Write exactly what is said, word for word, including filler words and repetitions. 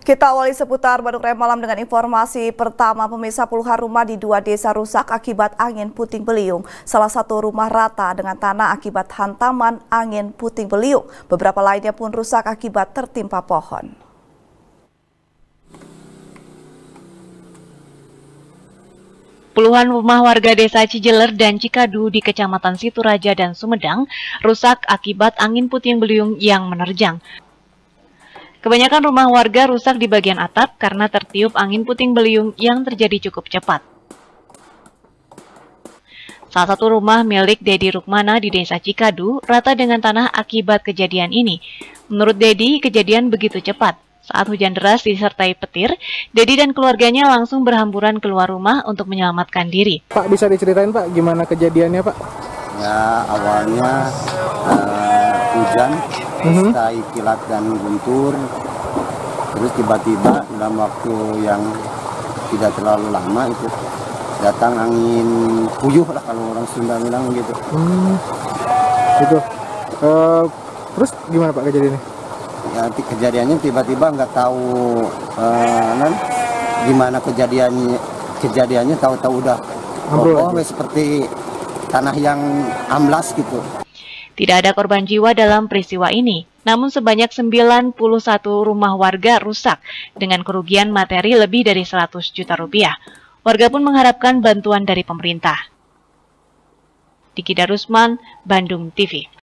Kita awali seputar Bandung Raya Malam dengan informasi pertama. Pemirsa, puluhan rumah di dua desa rusak akibat angin puting beliung. Salah satu rumah rata dengan tanah akibat hantaman angin puting beliung. Beberapa lainnya pun rusak akibat tertimpa pohon. Puluhan rumah warga desa Cijeler dan Cikadu di Kecamatan Situraja dan Sumedang rusak akibat angin puting beliung yang menerjang. Kebanyakan rumah warga rusak di bagian atap karena tertiup angin puting beliung yang terjadi cukup cepat. Salah satu rumah milik Dedi Rukmana di desa Cikadu rata dengan tanah akibat kejadian ini. Menurut Dedi, kejadian begitu cepat. Saat hujan deras disertai petir, Dedi dan keluarganya langsung berhamburan keluar rumah untuk menyelamatkan diri. Pak, bisa diceritain Pak gimana kejadiannya Pak? Ya, awalnya uh, hujan, Mm-hmm. disertai kilat dan guntur, terus tiba-tiba dalam waktu yang tidak terlalu lama itu datang angin puyuh lah kalau orang Sunda bilang gitu. Hmm, gitu. Uh, terus gimana Pak kejadiannya? Ya, kejadiannya tiba-tiba nggak tahu uh, nan, gimana kejadiannya, kejadiannya tahu-tahu udah roboh seperti tanah yang amblas gitu. Tidak ada korban jiwa dalam peristiwa ini, namun sebanyak sembilan puluh satu rumah warga rusak dengan kerugian materi lebih dari seratus juta rupiah. Warga pun mengharapkan bantuan dari pemerintah. Diki Darusman, Bandung T V.